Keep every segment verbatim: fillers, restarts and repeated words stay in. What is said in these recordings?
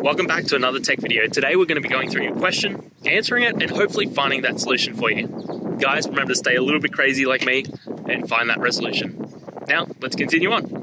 Welcome back to another tech video. Today we're going to be going through your question, answering it, and hopefully finding that solution for you. Guys, remember to stay a little bit crazy like me and find that resolution. Now, let's continue on.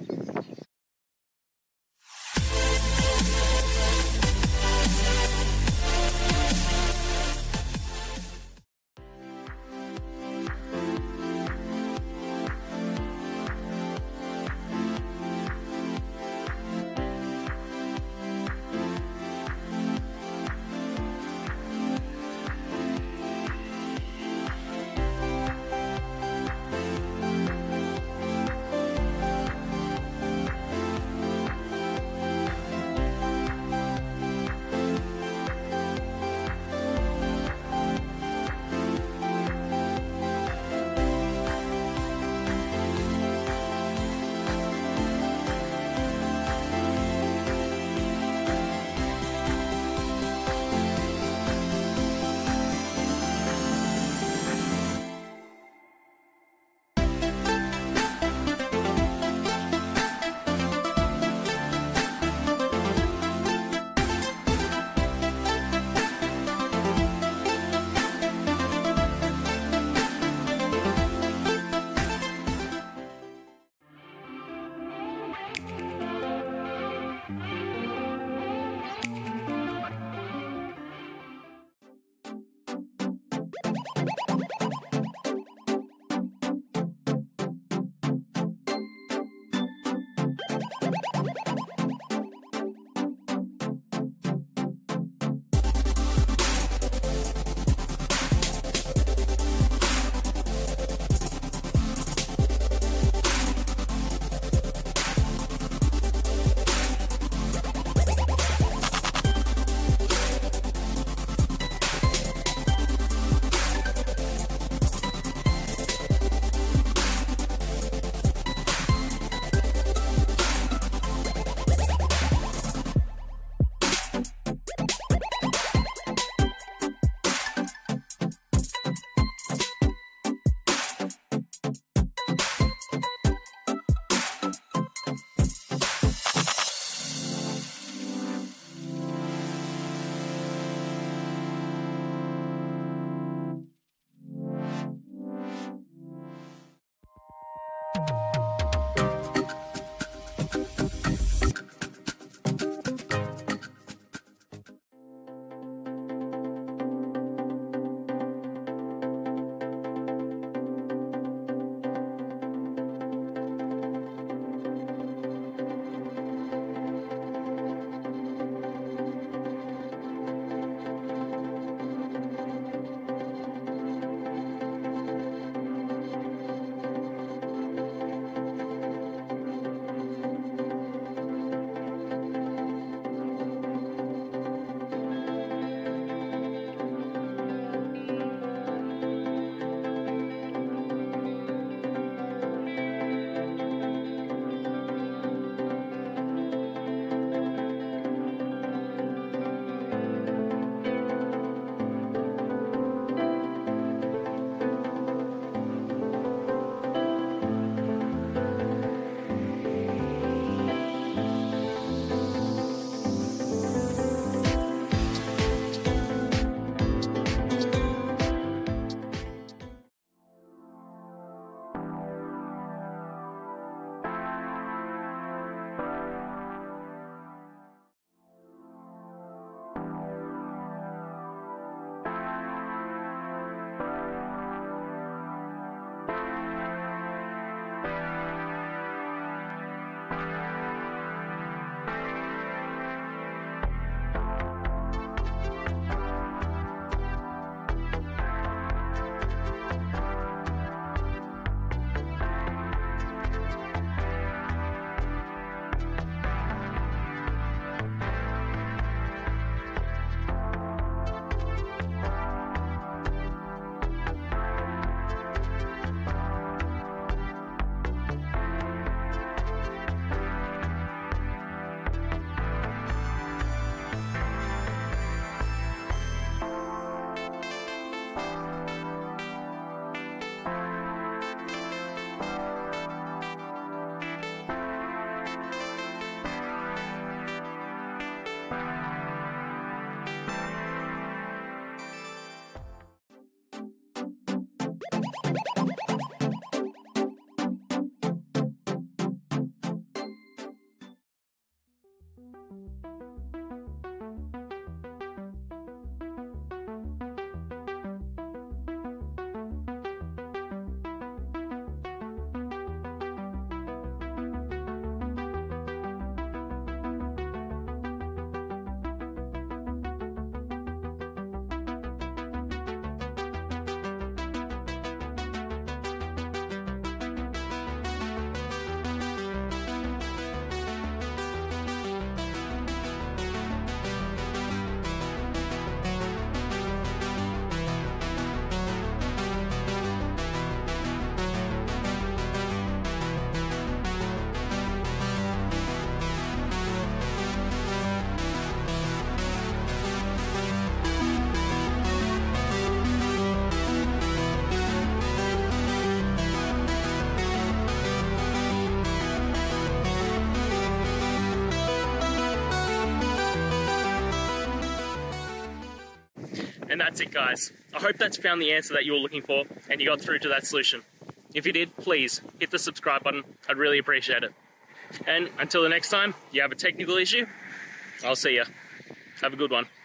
that's it, guys. I hope that's found the answer that you were looking for and you got through to that solution. If you did, please hit the subscribe button. I'd really appreciate it. And until the next time you have a technical issue, I'll see ya. Have a good one.